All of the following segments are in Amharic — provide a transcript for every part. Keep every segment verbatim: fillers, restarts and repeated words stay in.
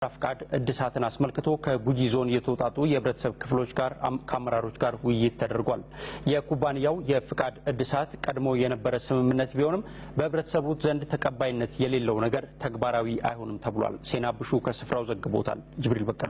ፍቃድ እድሳትን አስመልክቶ ከጉጂ ዞን የተውጣጡ የህብረተሰብ ክፍሎች ጋር ከአመራሮች ጋር ውይይት ተደርጓል። የኩባንያው የፍቃድ እድሳት ቀድሞ የነበረ ስምምነት ቢሆንም በህብረተሰቡ ዘንድ ተቀባይነት የሌለው ነገር ተግባራዊ አይሆንም ተብሏል። ሴና ብሹ ከስፍራው ዘግቦታል። ጅብሪል በቀለ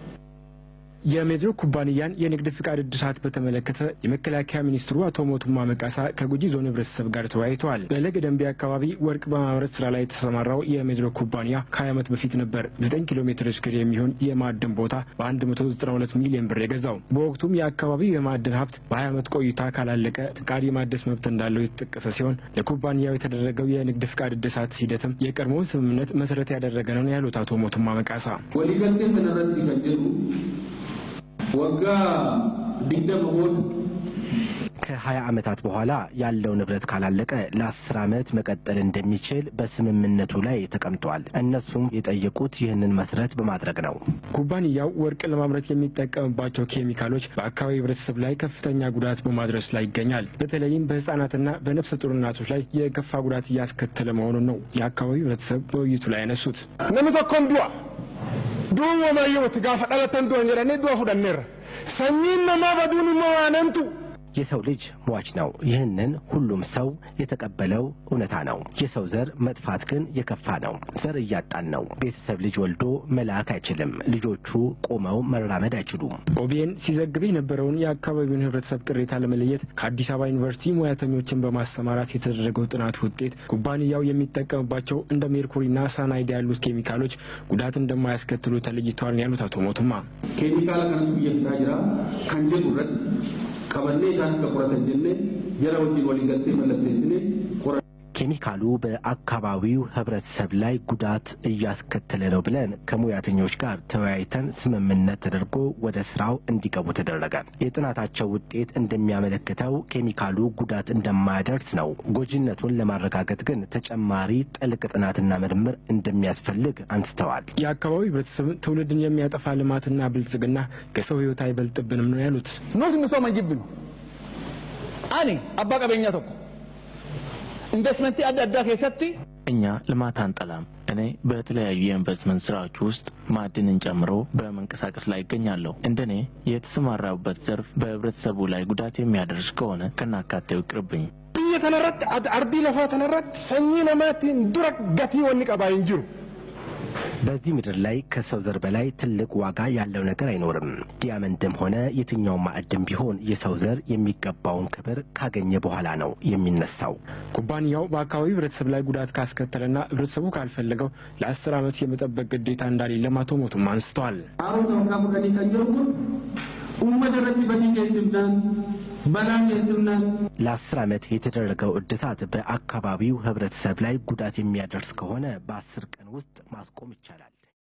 የሜድሮክ ኩባንያን የንግድ ፍቃድ እድሳት በተመለከተ የመከላከያ ሚኒስትሩ አቶ ሞቱማ መቃሳ ከጉጂ ዞን ህብረተሰብ ጋር ተወያይተዋል። በለገደምቢ አካባቢ ወርቅ በማምረት ስራ ላይ የተሰማራው የሜድሮክ ኩባንያ ከሀያ ዓመት በፊት ነበር ዘጠኝ ኪሎ ሜትር ስኩዌር የሚሆን የማዕድን ቦታ በአንድ መቶ ዘጠና ሁለት ሚሊዮን ብር የገዛው። በወቅቱም የአካባቢው የማዕድን ሀብት በሀያ ዓመት ቆይታ ካላለቀ ፍቃድ የማደስ መብት እንዳለው የተጠቀሰ ሲሆን ለኩባንያው የተደረገው የንግድ ፍቃድ እድሳት ሂደትም የቀድሞውን ስምምነት መሰረት ያደረገ ነው ያሉት አቶ ሞቱማ መቃሳ ወሊገልቴ ሰነረት ይገደሉ ወጋ ዲደመሆን ከሀያ ዓመታት በኋላ ያለው ንብረት ካላለቀ ለአስር ዓመት መቀጠል እንደሚችል በስምምነቱ ላይ ተቀምጧል። እነሱም የጠየቁት ይህንን መሰረት በማድረግ ነው። ኩባንያው ወርቅ ለማምረት የሚጠቀምባቸው ኬሚካሎች በአካባቢው ህብረተሰብ ላይ ከፍተኛ ጉዳት በማድረስ ላይ ይገኛል። በተለይም በህፃናትና በነፍሰ ጡር እናቶች ላይ የከፋ ጉዳት እያስከተለ መሆኑን ነው የአካባቢው ህብረተሰብ በውይይቱ ላይ ያነሱት። ነምተኮንዱዋ ዱወ ማዩት ጋፈዳለተን ዶንጀራኔ ዱወ ፉዳነር ሰኝና ማባዱን ማዋነንቱ የሰው ልጅ ሟች ነው። ይህንን ሁሉም ሰው የተቀበለው እውነታ ነው። የሰው ዘር መጥፋት ግን የከፋ ነው። ዘር እያጣን ነው። ቤተሰብ ልጅ ወልዶ መላክ አይችልም። ልጆቹ ቆመው መራመድ አይችሉም። ኦቢኤን ሲዘግብ የነበረውን የአካባቢውን ህብረተሰብ ቅሬታ ለመለየት ከአዲስ አበባ ዩኒቨርሲቲ ሙያተኞችን በማሰማራት የተደረገው ጥናት ውጤት ኩባንያው የሚጠቀምባቸው እንደ ሜርኩሪና ሳናይድ ያሉት ኬሚካሎች ጉዳት እንደማያስከትሉ ተለይተዋል ያሉት አቶ ሞቱማ ኬሚካል ከነቱ ይታጅራ ከንጀዱረት ከበኔ ሳን ከቁረተን ጀነ ጀራውጂ ወሊገልቴ መለተስኔ ኬሚካሉ በአካባቢው ህብረተሰብ ላይ ጉዳት እያስከተለ ነው ብለን ከሙያተኞች ጋር ተወያይተን ስምምነት ተደርጎ ወደ ስራው እንዲገቡ ተደረገ። የጥናታቸው ውጤት እንደሚያመለክተው ኬሚካሉ ጉዳት እንደማያደርስ ነው። ጎጂነቱን ለማረጋገጥ ግን ተጨማሪ ጥልቅ ጥናትና ምርምር እንደሚያስፈልግ አንስተዋል። የአካባቢው ህብረተሰብ ትውልድን የሚያጠፋ ልማትና ብልጽግና ከሰው ህይወት አይበልጥብንም ነው ያሉት። ኖት ምሶ ማጅብን አኒ አባቀበኛ ተቆ ኢንቨስትመንት አዳዳ ከሰቲ እኛ ልማት አንጠላም። እኔ በተለያዩ የኢንቨስትመንት ስራዎች ውስጥ ማዕድንን ጨምሮ በመንቀሳቀስ ላይ ይገኛለሁ። እንደኔ የተሰማራውበት ዘርፍ በህብረተሰቡ ላይ ጉዳት የሚያደርስ ከሆነ ከናካቴው ይቅርብኝ። በየተነረት አርዲ ለፋ ተነረት ሰኝ ለማቲን ዱረክ ገቲ ወንቀባ እንጅሩ በዚህ ምድር ላይ ከሰው ዘር በላይ ትልቅ ዋጋ ያለው ነገር አይኖርም። ዲያመንድም ሆነ የትኛው ማዕድን ቢሆን የሰው ዘር የሚገባውን ክብር ካገኘ በኋላ ነው የሚነሳው። ኩባንያው በአካባቢው ህብረተሰብ ላይ ጉዳት ካስከተለና ህብረተሰቡ ካልፈለገው ለአስር ዓመት የመጠበቅ ግዴታ እንዳሌለ አቶ ሞቱማ አንስተዋል። አሁን ተወካሙ ከዲ ከጀሩን ኡመደረቲ በዲ ከይስምናን በላም የስምናን ለአስር ዓመት የተደረገው እድሳት በአካባቢው ህብረተሰብ ላይ ጉዳት የሚያደርስ ከሆነ በአስር ቀን ውስጥ ማስቆም ይቻላል።